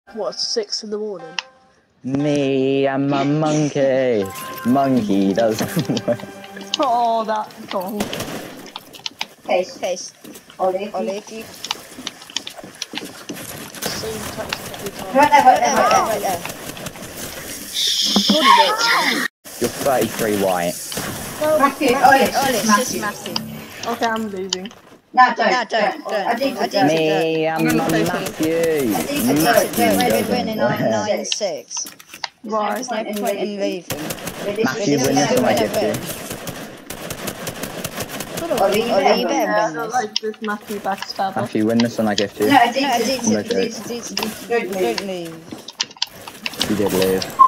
What, 6 in the morning? Me and my monkey. Monkey doesn't work. Oh, that song. Case. Ollie, if you... Same tactic every time. Right there. Surely no. You're 33 white. Matthew, it's just Matthew. Okay, I'm leaving. No, don't. I did it. Me and my Matthew. We're winning 9-6. Right. There's no point in leaving. Matthew, win this one I give you. Ollie, you better I win don't this. like this Matthew backstabber. Matthew, win this one I give you. No, I did. No joke. Don't leave. You did leave.